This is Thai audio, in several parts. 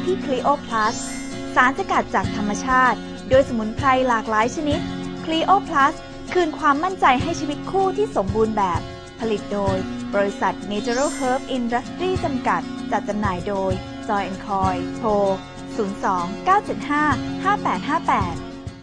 ที่ Clio Plus สารสกัดจากธรรมชาติโดยสมุนไพรหลากหลายชนิด Clio Plus คืนความมั่นใจให้ชีวิตคู่ที่สมบูรณ์แบบผลิตโดยบริษัท Natural Herb Industry จำกัดจัดจำหน่ายโดย Joy & Coy โทร 02-975-5858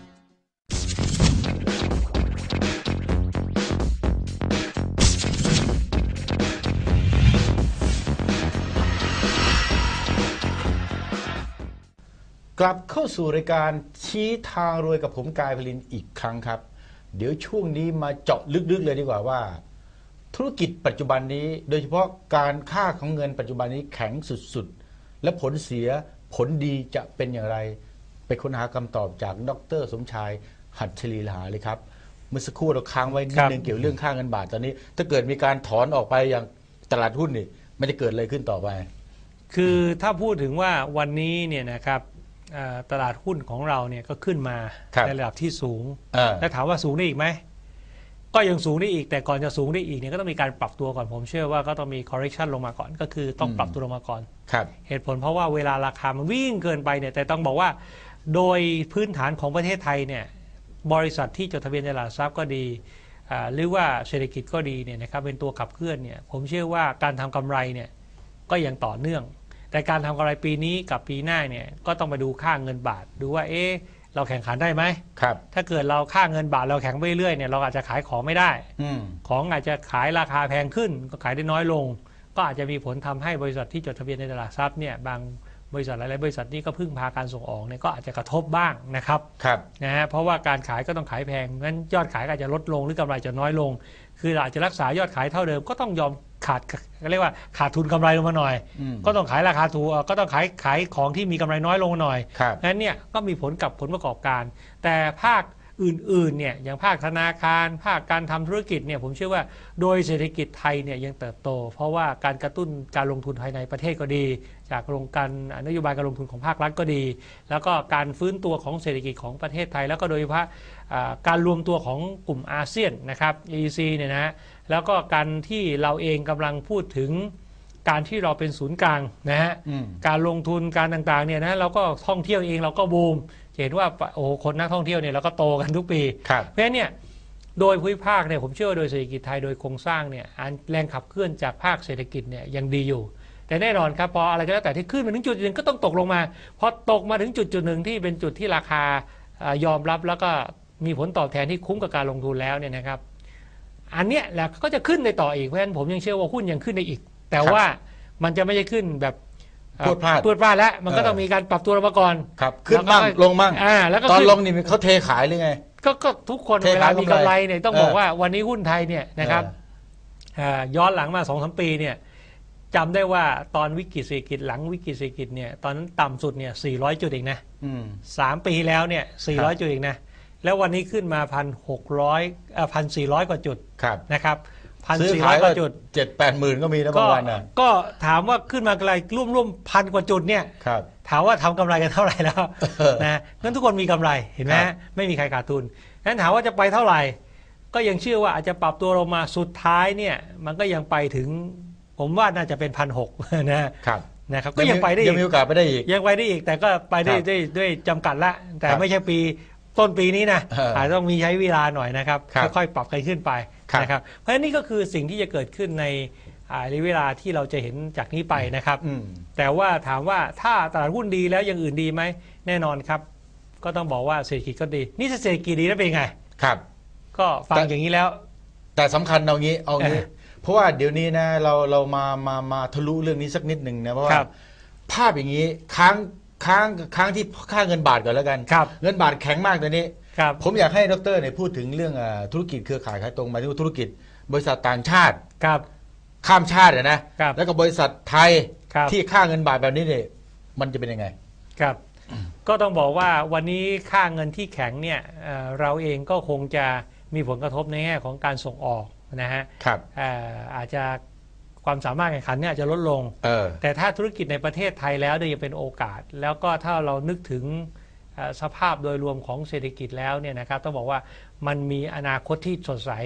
กลับเข้าสู่รายการชี้ทางรวยกับผมกายพลินอีกครั้งครับเดี๋ยวช่วงนี้มาเจาะลึกๆเลยดีกว่าว่าธุรกิจปัจจุบันนี้โดยเฉพาะการค่าของเงินปัจจุบันนี้แข็งสุดๆและผลเสียผลดีจะเป็นอย่างไรไปค้นหาคำตอบจากดร.สมชายหัตถลีลาเลยครับเมื่อสักครู่เราค้างไว้นิดนึงเกี่ยวเรื่องค่าเงินบาทตอนนี้ถ้าเกิดมีการถอนออกไปอย่างตลาดหุ้นนี่มันจะเกิดอะไรขึ้นต่อไปคือถ้าพูดถึงว่าวันนี้เนี่ยนะครับตลาดหุ้นของเราเนี่ยก็ขึ้นมาในระดับที่สูงและถามว่าสูงได้อีกไหมก็ยังสูงได้อีกแต่ก่อนจะสูงได้อีกเนี่ยก็ต้องมีการปรับตัวก่อนผมเชื่อว่าก็ต้องมี correction ลงมาก่อนก็คือต้องปรับตัวลงมาก่อนเหตุผลเพราะว่าเวลาราคามันวิ่งเกินไปเนี่ยแต่ต้องบอกว่าโดยพื้นฐานของประเทศไทยเนี่ยบริษัทที่จดทะเบียนในตลาดทรัพย์ก็ดีหรือว่าเศรษฐกิจก็ดีเนี่ยนะครับเป็นตัวขับเคลื่อนเนี่ยผมเชื่อว่าการทำกำไรเนี่ยก็ยังต่อเนื่องแต่การทำกำไรปีนี้กับปีหน้าเนี่ยก็ต้องมาดูค่าเงินบาทดูว่าเราแข่งขันได้ไหมถ้าเกิดเราค่าเงินบาทเราแข็งไปเรื่อยเนี่ยเราอาจจะขายของไม่ได้ของอาจจะขายราคาแพงขึ้นก็ขายได้น้อยลงก็อาจจะมีผลทำให้บริษัทที่จดทะเบียนในตลาดทรัพย์เนี่ยบางบริษัทหลายๆบริษัทนี้ก็พึ่งพาการส่งออกเนี่ยก็อาจจะกระทบบ้างนะครับนะฮะเพราะว่าการขายก็ต้องขายแพงงั้นยอดขายอาจจะลดลงหรือกำไรจะน้อยลงคืออาจจะรักษายอดขายเท่าเดิมก็ต้องยอมเรียกว่าขาดทุนกำไรลงมาหน่อยก็ต้องขายราคาถูกก็ต้องขายของที่มีกำไรน้อยลงหน่อยงั้นเนี่ยก็มีผลกับผลประกอบการแต่ภาคอื่นๆเนี่ยอย่างภาคธนาคารภาคการทำธุรกิจเนี่ยผมเชื่อว่าโดยเศรษฐกิจไทยเนี่ยยังเติบโตเพราะว่าการกระตุ้นการลงทุนภายในประเทศก็ดีจากโครงการนโยบายการลงทุนของภาครัฐก็ดีแล้วก็การฟื้นตัวของเศรษฐกิจของประเทศไทยแล้วก็โดยเฉพาะการรวมตัวของกลุ่มอาเซียนนะครับ AEC เนี่ยนะแล้วก็การที่เราเองกำลังพูดถึงการที่เราเป็นศูนย์กลางนะฮะการลงทุนการต่างๆเนี่ยนะเราก็ท่องเที่ยวเองเราก็บูมเห็นว่าโอ้คนนักท่องเที่ยวเนี่ยเราก็โตกันทุกปีเพราะฉะนั้นเนี่ยโดยภูมิภาคเนี่ยผมเชื่อว่าโดยเศรษฐกิจไทยโดยโครงสร้างเนี่ยแรงขับเคลื่อนจากภาคเศรษฐกิจเนี่ยยังดีอยู่แต่แน่นอนครับพออะไรก็แล้วแต่ที่ขึ้นมาถึงจุดหนึ่งก็ต้องตกลงมาพอตกมาถึงจุดหนึ่งที่เป็นจุดที่ราคายอมรับแล้วก็มีผลตอบแทนที่คุ้มกับการลงทุนแล้วเนี่ยนะครับอันเนี้ยแหละก็จะขึ้นในต่ออีกเพราะฉะนั้นผมยังเชื่อว่าหุ้นยังขึ้นได้อีกแต่ว่ามันจะไม่ใช่ขึ้นแบบพรวดพลาดแล้วมันก็ต้องมีการปรับตัวลงมาก่อนขึ้นบ้างลงบ้างตอนลงนี่เขาเทขายหรือไงก็ทุกคนเวลามีกำไรเนี่ยต้องบอกว่าวันนี้หุ้นไทยเนี่ยนะครับย้อนหลังมา 2-3 ปีเนี่ยจำได้ว่าตอนวิกฤตเศรษฐกิจหลังวิกฤตเศรษฐกิจเนี่ยตอนนั้นต่ำสุดเนี่ย400 จุดเองนะ3 ปีแล้วเนี่ย400 จุดเองนะแล้ววันนี้ขึ้นมา1,400 กว่าจุดนะครับ1,400 กว่าจุด 7-8 หมื่นก็มีนะบางวันก็ถามว่าขึ้นมาไกลร่วมพันกว่าจุดเนี่ยถามว่าทำกำไรกันเท่าไหร่แล้วนะงั้นทุกคนมีกำไรเห็นไหมไม่มีใครขาดทุนงั้นถามว่าจะไปเท่าไหร่ก็ยังเชื่อว่าอาจจะปรับตัวลงมาสุดท้ายเนี่ยมันก็ยังไปถึงผมว่าน่าจะเป็น1,600นะครับก็ยังไปได้อีกยังมีโอกาสไปได้อีกยังไปได้อีกแต่ก็ไปได้ด้วยจำกัดละแต่ไม่ใช่ปีต้นปีนี้นะอาจจะต้องมีใช้เวลาหน่อยนะครับค่อยๆปรับกันขึ้นไปนะครับเพราะฉะนั้นนี่ก็คือสิ่งที่จะเกิดขึ้นในระยะเวลาที่เราจะเห็นจากนี้ไปนะครับแต่ว่าถามว่าถ้าตลาดหุ้นดีแล้วอย่างอื่นดีไหมแน่นอนครับก็ต้องบอกว่าเศรษฐกิจก็ดีนี่เศรษฐกิจดีแล้วเป็นไงครับก็ฟังอย่างนี้แล้วแต่สำคัญเอางี้เพราะว่าเดี๋ยวนี้นะเรามาทะลุเรื่องนี้สักนิดหนึ่งนะเพราะว่าภาพอย่างนี้ค้างที่ค่าเงินบาทก่อนแล้วกันเงินบาทแข็งมากตอนนี้ผมอยากให้ดร.เนี่ยพูดถึงเรื่องธุรกิจเครือข่ายขายตรงมาที่ธุรกิจบริษัทต่างชาติข้ามชาตินะแล้วก็บริษัทไทยที่ค่าเงินบาทแบบนี้เนี่ยมันจะเป็นยังไงครับก็ต้องบอกว่าวันนี้ค่าเงินที่แข็งเนี่ยเราเองก็คงจะมีผลกระทบในแง่ของการส่งออกนะฮะอาจจะความสามารถแข่งขันเนี่ยจะลดลงแต่ถ้าธุรกิจในประเทศไทยแล้วเนี่ยยังเป็นโอกาสแล้วก็ถ้าเรานึกถึงสภาพโดยรวมของเศรษฐกิจแล้วเนี่ยนะครับต้องบอกว่ามันมีอนาคตที่สดใส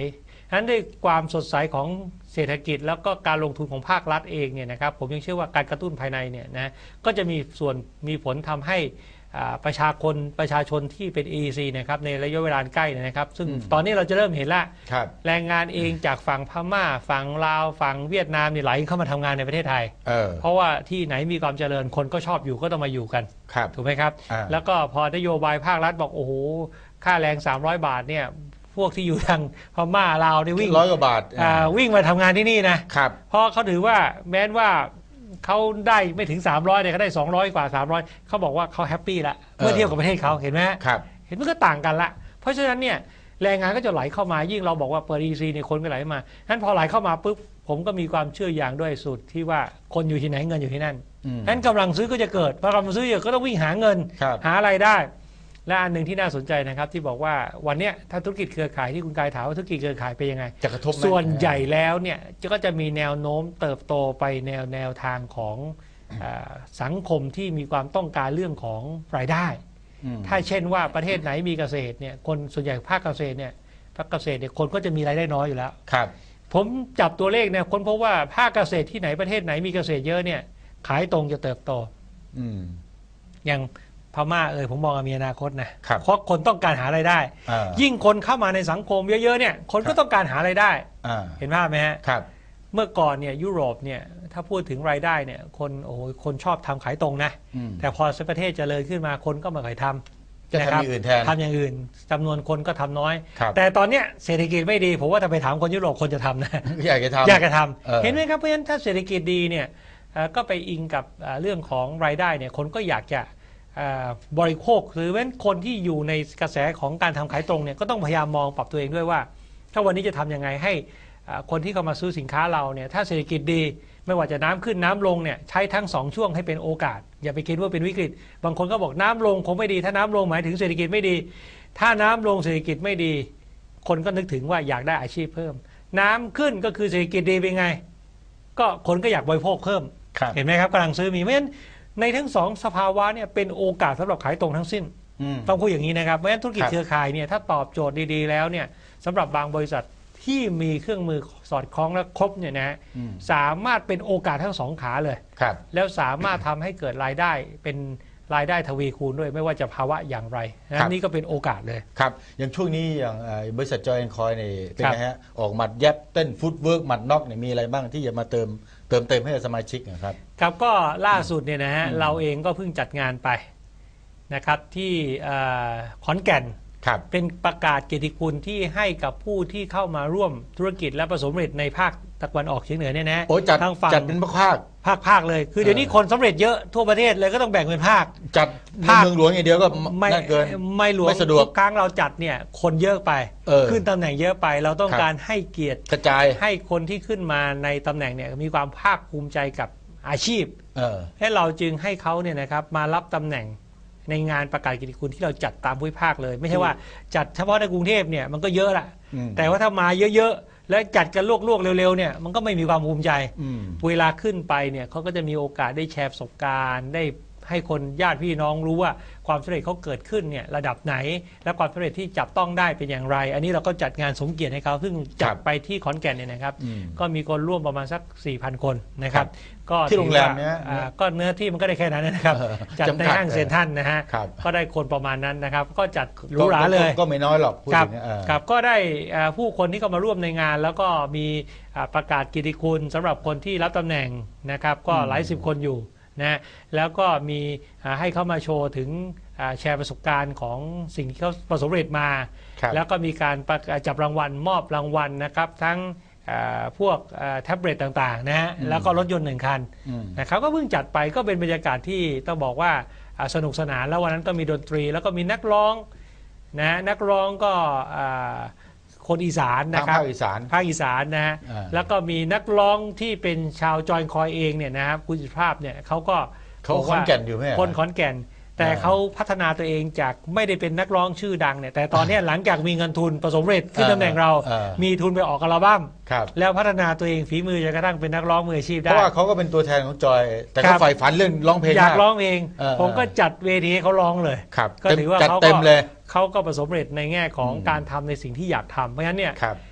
นั้นด้วยความสดใสของเศรษฐกิจแล้วก็การลงทุนของภาครัฐเองเนี่ยนะครับผมยังเชื่อว่าการกระตุ้นภายในเนี่ยนะก็จะมีผลทำให้ประชาชนที่เป็น EEC นะครับในระยะเวลาใกล้นะครับซึ่งตอนนี้เราจะเริ่มเห็นแล้วแรงงานเองจากฝั่งพม่าฝั่งลาวฝั่งเวียดนามนี่ไหลเข้ามาทำงานในประเทศไทยเพราะว่าที่ไหนมีความเจริญคนก็ชอบอยู่ก็ต้องมาอยู่กันถูกไหมครับแล้วก็พอนโยบายภาครัฐบอกโอ้โหค่าแรง300 บาทเนี่ยพวกที่อยู่ทางพม่าลาวนี่วิ่ง 100 กว่าบาทวิ่งมาทำงานที่นี่นะเพราะเขาถือว่าแม้ว่าเขาได้ไม่ถึง300เนี่ยเขาได้200 กว่า300เขาบอกว่าเขาแฮปปี้ละเมื่อเทียบกับประเทศเขาเห็นไหมเห็นมันก็ต่างกันละเพราะฉะนั้นเนี่ยแรงงานก็จะไหลเข้ามายิ่งเราบอกว่าเปิด EC เนี่ยคนก็ไหลมานั้นพอไหลเข้ามาปุ๊บผมก็มีความเชื่ออย่างด้วยสุดที่ว่าคนอยู่ที่ไหนเงินอยู่ที่นั่นนั้นกำลังซื้อก็จะเกิดพอกำลังซื้อเยอะก็ต้องวิ่งหาเงินหาอะไรได้และอันหนึ่งที่น่าสนใจนะครับที่บอกว่าวันนี้ถ้าธุรกิจเครือข่ายที่คุณกายถามว่าธุรกิจเครือข่ายเป็นยังไงจะกระทบส่วนใหญ่แล้วเนี่ยก็จะมีแนวโน้มเติบโตไปแนวทางของสังคมที่มีความต้องการเรื่องของรายได้ถ้าเช่นว่าประเทศไหนมีเกษตรเนี่ยคนส่วนใหญ่ภาคเกษตรเนี่ยภาคเกษตรเนี่ยคนก็จะมีรายได้น้อยอยู่แล้วผมจับตัวเลขเนี่ยคนพบว่าภาคเกษตรที่ไหนประเทศไหนมีเกษตรเยอะเนี่ยขายตรงจะเติบโตอย่างพม่าผมมองมีอนาคตนะเพราะคนต้องการหารายได้ยิ่งคนเข้ามาในสังคมเยอะๆเนี่ยคนก็ต้องการหารายได้เห็นภาพไหมฮะเมื่อก่อนเนี่ยยุโรปเนี่ยถ้าพูดถึงรายได้เนี่ยคนชอบทำขายตรงนะแต่พอประเทศเจริญขึ้นมาคนก็มาขายทำจะทำอย่างอื่นแทนทำอย่างอื่นจำนวนคนก็ทำน้อยแต่ตอนเนี้ยเศรษฐกิจไม่ดีผมว่าถ้าไปถามคนยุโรปคนจะทำนะอยากจะทำเห็นไหมครับเพราะฉะนั้นถ้าเศรษฐกิจดีเนี่ยก็ไปอิงกับเรื่องของรายได้เนี่ยคนก็อยากจะบริโภคหรือแม้คนที่อยู่ในกระแสของการทำขายตรงเนี่ยก็ต้องพยายามมองปรับตัวเองด้วยว่าถ้าวันนี้จะทำยังไงให้คนที่เข้ามาซื้อสินค้าเราเนี่ยถ้าเศรษฐกิจดีไม่ว่าจะน้ำขึ้นน้ำลงเนี่ยใช้ทั้ง2ช่วงให้เป็นโอกาสอย่าไปคิดว่าเป็นวิกฤตบางคนก็บอกน้ำลงคงไม่ดีถ้าน้ำลงหมายถึงเศรษฐกิจไม่ดีถ้าน้ำลงเศรษฐกิจไม่ดีคนก็นึกถึงว่าอยากได้อาชีพเพิ่มน้ำขึ้นก็คือเศรษฐกิจดีเป็นไงก็คนก็อยากบริโภคเพิ่มเห็นไหมครับกำลังซื้อมีเพราะฉะนั้นในทั้ง2สภาวะเนี่ยเป็นโอกาสสำหรับขายตรงทั้งสิ้นต้องพูดอย่างนี้นะครับเพราะฉะนั้นธุรกิจเครือข่ายเนี่ยถ้าตอบโจทย์ดีๆแล้วเนี่ยสำหรับบางบริษัทที่มีเครื่องมือสอดคล้องและครบเนี่ยนะสามารถเป็นโอกาสทั้ง2ขาเลยแล้วสามารถทำให้เกิดรายได้เป็นรายได้ทวีคูณด้วยไม่ว่าจะภาวะอย่างไรนี่ก็เป็นโอกาสเลยครับอย่างช่วงนี้อย่างบริษัทจอยแอนด์คอยเนี่ยเป็นไงฮะออกหมัดแยบเต้นฟุตเวิร์กหมัดน็อกเนี่ยมีอะไรบ้างที่จะมาเติมให้สมาชิกนะครับครับก็ล่าสุดเนี่ยนะฮะเราเองก็เพิ่งจัดงานไปนะครับที่ขอนแก่นเป็นประกาศเกียรติคุณที่ให้กับผู้ที่เข้ามาร่วมธุรกิจและประสบความสำเร็จในภาคตะวันออกเฉียงเหนือเนี่ยนะทางฝั่งจัดเป็นภาคเลยคือเดี๋ยวนี้คนสำเร็จเยอะทั่วประเทศเลยก็ต้องแบ่งเป็นภาคจัดเมืองหลวงอย่างเดียวก็ไม่เกินไม่หลวงทุกครั้งเราจัดเนี่ยคนเยอะไปขึ้นตำแหน่งเยอะไปเราต้องการให้เกียรติกระจายให้คนที่ขึ้นมาในตำแหน่งเนี่ยมีความภาคภูมิใจกับอาชีพให้เราจึงให้เขาเนี่ยนะครับมารับตำแหน่งในงานประกาศเกียรติคุณที่เราจัดตามภูมิภาคเลยไม่ใช่ว่าจัดเฉพาะในกรุงเทพเนี่ยมันก็เยอะละแต่ว่าถ้ามาเยอะๆแล้วจัดกันลวกๆเร็วๆเนี่ยมันก็ไม่มีความภูมิใจเวลาขึ้นไปเนี่ยเขาก็จะมีโอกาสได้แชร์ประสบการณ์ได้ให้คนญาติพี่น้องรู้ว่าความสำเร็จเขาเกิดขึ้นเนี่ยระดับไหนและความสำเร็จที่จับต้องได้เป็นอย่างไรอันนี้เราก็จัดงานสมเกียรติให้เขาซึ่งจัดไปที่ขอนแก่นเนี่ยนะครับก็มีคนร่วมประมาณสัก 4,000 คนนะครับก็ที่โรงแรมเนี่ยก็เนื้อที่มันก็ได้แค่นั้นนะครับจัดในห้างเซ็นทรัลนะฮะก็ได้คนประมาณนั้นนะครับก็จัดหรูหราเลยก็ไม่น้อยหรอกครับก็ได้ผู้คนที่เข้ามาร่วมในงานแล้วก็มีประกาศเกียรติคุณสำหรับคนที่รับตำแหน่งนะครับก็หลาย10 คนอยู่นะแล้วก็มีให้เขามาโชว์ถึงแชร์ประสบการณ์ของสิ่งที่เขาประสบความสำเร็จมาแล้วก็มีการจับรางวัลมอบรางวัลนะครับทั้งพวกแท็บเล็ตต่างๆนะฮะแล้วก็รถยนต์1 คันนะครับก็เพิ่งจัดไปก็เป็นบรรยากาศที่ต้องบอกว่าสนุกสนานแล้ววันนั้นก็มีดนตรีแล้วก็มีนักร้องนะนักร้องก็คนอีสานนะครับภาคอีสานนะฮะแล้วก็มีนักร้องที่เป็นชาวจอยคอยเองเนี่ยนะครับคุณสุภาพเนี่ยเขาขอนแก่นอยู่ไหมคนขอนแก่นแต่เขาพัฒนาตัวเองจากไม่ได้เป็นนักร้องชื่อดังเนี่ยแต่ตอนนี้หลังจากมีเงินทุนประสบความสำเร็จขึ้นตำแหน่งเรามีทุนไปออกอัลบั้มแล้วพัฒนาตัวเองฝีมือจนกระทั่งเป็นนักร้องมืออาชีพได้เพราะว่าเขาก็เป็นตัวแทนของจอยแต่เขาใฝ่ฝันเรื่องร้องเพลงอยากร้องเองผมก็จัดเวทีให้เขาร้องเลยก็ถือว่าเขาก็ประสบความสำเร็จในแง่ของการทำในสิ่งที่อยากทำเพราะฉะนั้นเนี่ย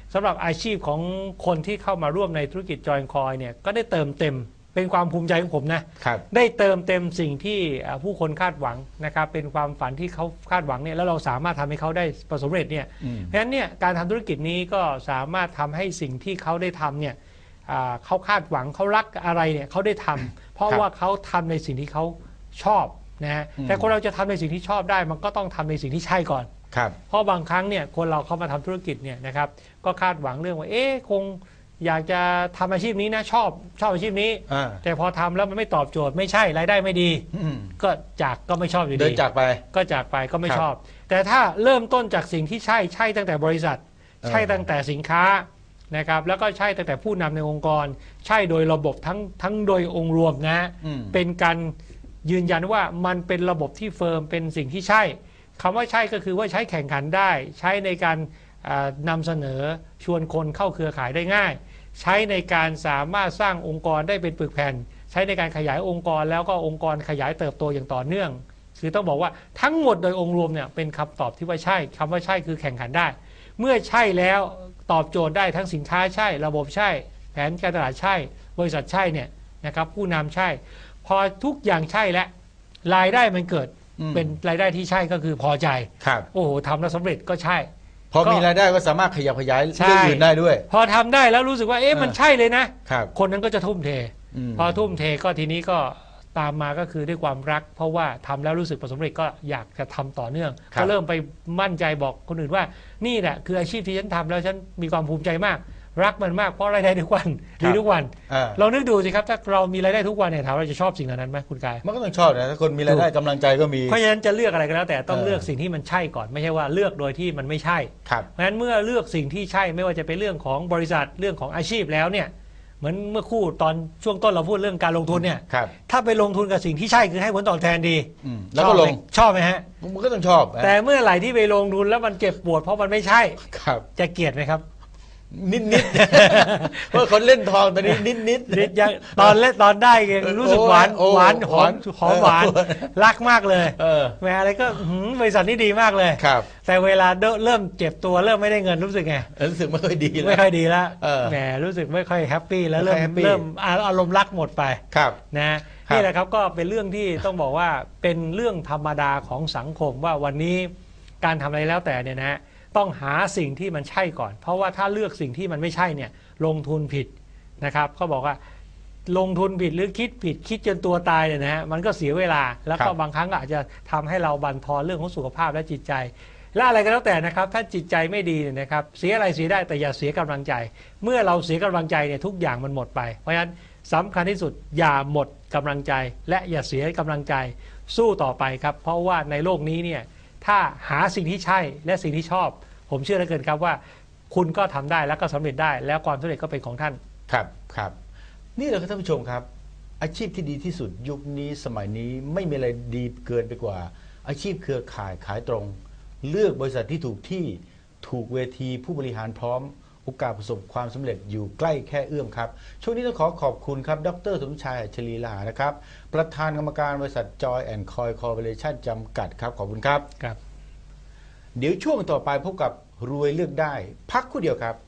สำหรับอาชีพของคนที่เข้ามาร่วมในธุรกิจจอยคอยเนี่ยก็ได้เติมเต็มเป็นความภูมิใจของผมนะได้เติมเต็มสิ่งที่ผู้คนคาดหวังนะครับเป็นความฝันที่เขาคาดหวังเนี่ยแล้วเราสามารถทำให้เขาได้ประสบความสำเร็จเนี่ยเพราะฉะนั้นเนี่ยการทำธุรกิจนี้ก็สามารถทำให้สิ่งที่เขาได้ทำเนี่ยเขาคาดหวังเขารักอะไรเนี่ยเขาได้ทำเพราะว่าเขาทำในสิ่งที่เขาชอบนะฮะแต่คนเราจะทำในสิ่งที่ชอบได้มันก็ต้องทำในสิ่งที่ใช่ก่อนเพราะบางครั้งเนี่ยคนเราเข้ามาทำธุรกิจเนี่ยนะครับก็คาดหวังเรื่องว่าคงอยากจะทำอาชีพนี้นะชอบอาชีพนี้แต่พอทำแล้วมันไม่ตอบโจทย์ไม่ใช่รายได้ไม่ดีก็ไม่ชอบอยู่ดีเดินจากไปก็ไม่ชอบแต่ถ้าเริ่มต้นจากสิ่งที่ใช่ตั้งแต่บริษัทใช่ตั้งแต่สินค้านะครับแล้วก็ใช่ตั้งแต่ผู้นำในองค์กรใช่โดยระบบทั้งโดยองค์รวมนะเป็นการยืนยันว่ามันเป็นระบบที่เฟิร์มเป็นสิ่งที่ใช่คำว่าใช่ก็คือว่าใช้แข่งขันได้ใช้ในการนำเสนอชวนคนเข้าเครือข่ายได้ง่ายใช้ในการสามารถสร้างองค์กรได้เป็นปึกแผ่นใช้ในการขยายองค์กรแล้วก็องค์กรขยายเติบโตอย่างต่อเนื่องคือต้องบอกว่าทั้งหมดโดยองค์รวมเนี่ยเป็นคำตอบที่ว่าใช่คำว่าใช่คือแข่งขันได้เมื่อใช่แล้วตอบโจทย์ได้ทั้งสินค้าใช่ระบบใช่แผนการตลาดใช่บริษัทใช่เนี่ยนะครับผู้นำใช่พอทุกอย่างใช่แล้วรายได้มันเกิดเป็นรายได้ที่ใช่ก็คือพอใจโอ้โหทำแล้วสำเร็จก็ใช่พอมีรายได้ก็สามารถขยับขยายเรื่องอื่นได้ด้วยพอทำได้แล้วรู้สึกว่ามันใช่เลยนะคนนั้นก็จะทุ่มเทพอทุ่มเทก็ทีนี้ก็ตามมาก็คือด้วยความรักเพราะว่าทำแล้วรู้สึกประสบความสำเร็จก็อยากจะทำต่อเนื่องก็เริ่มไปมั่นใจบอกคนอื่นว่านี่แหละคืออาชีพที่ฉันทำแล้วฉันมีความภูมิใจมากรักมันมากเพราะรายได้ทุกวันดีทุกวันเรานึกดูสิครับถ้าเรามีรายได้ทุกวันเนี่ยถามเราจะชอบสิ่งนั้นไหมคุณกายมันก็ต้องชอบนะถ้าคนมีรายได้กำลังใจก็มีเพราะฉะนั้นจะเลือกอะไรก็แล้วแต่ต้องเลือกสิ่งที่มันใช่ก่อนไม่ใช่ว่าเลือกโดยที่มันไม่ใช่เพราะฉะนั้นเมื่อเลือกสิ่งที่ใช่ไม่ว่าจะเป็นเรื่องของบริษัทเรื่องของอาชีพแล้วเนี่ยเหมือนเมื่อคู่ตอนช่วงต้นเราพูดเรื่องการลงทุนเนี่ยถ้าไปลงทุนกับสิ่งที่ใช่คือให้ผลตอบแทนดีแล้วก็ลงชอบไหมฮะมันก็ต้องชอบแต่เมื่อไหร่ที่ไปลงทุนแล้วมันเจ็บปวดเพราะมันไม่ใช่จะเกลียดไหมครับนิดเพราะคนเล่นทองตอนนี้นิดตอนเล่นตอนได้รู้สึกหวานหอมหวานรักมากเลยแม่อะไรก็บริษัทนี้ดีมากเลยแต่เวลาเริ่มเจ็บตัวเริ่มไม่ได้เงินรู้สึกไงรู้สึกไม่ค่อยดีแล้วแหมรู้สึกไม่ค่อยแฮปปี้แล้วเริ่มอารมณ์รักหมดไปนะนี่แหละครับก็เป็นเรื่องที่ต้องบอกว่าเป็นเรื่องธรรมดาของสังคมว่าวันนี้การทำอะไรแล้วแต่เนี่ยนะต้องหาสิ่งที่มันใช่ก่อนเพราะว่าถ้าเลือกสิ่งที่มันไม่ใช่เนี่ยลงทุนผิดนะครับเขาบอกว่าลงทุนผิดหรือคิดผิดคิดจนตัวตายเนี่ยนะฮะมันก็เสียเวลาแล้วก็บางครั้งอาจจะทำให้เราบั่นทอนเรื่องของสุขภาพและจิตใจและอะไรก็แล้วแต่นะครับถ้าจิตใจไม่ดีเนี่ยนะครับเสียอะไรเสียได้แต่อย่าเสียกำลังใจเมื่อเราเสียกำลังใจเนี่ยทุกอย่างมันหมดไปเพราะฉะนั้นสำคัญที่สุดอย่าหมดกำลังใจและอย่าเสียกำลังใจสู้ต่อไปครับเพราะว่าในโลกนี้เนี่ยถ้าหาสิ่งที่ใช่และสิ่งที่ชอบผมเชื่อเหลือเกินครับว่าคุณก็ทำได้แล้วก็สำเร็จได้แล้วความสำเร็จก็เป็นของท่านครับนี่แหละครับท่านผู้ชมครับอาชีพที่ดีที่สุดยุคนี้สมัยนี้ไม่มีอะไรดีเกินไปกว่าอาชีพเครือข่ายขายตรงเลือกบริษัทที่ถูกที่ถูกเวทีผู้บริหารพร้อมโอกาสประสบความสำเร็จอยู่ใกล้แค่เอื้อมครับช่วงนี้ต้องขอบคุณครับดร.สมชายอัจฉรีลานะครับประธานกรรมการบริษัท Joy & Coy Corporation จำกัดครับขอบคุณครับเดี๋ยวช่วงต่อไปพบกับรวยเลือกได้พักครู่เดียวครับ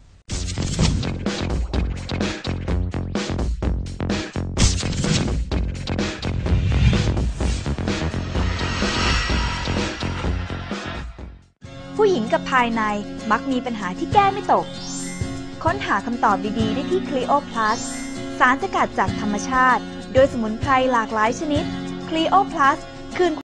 ผู้หญิงกับภายในมักมีปัญหาที่แก้ไม่ตกค้นหาคำตอบดีๆได้ที่ Clio Plus สารสกัดจากธรรมชาติโดยสมุนไพรหลากหลายชนิด Clio Plus คืน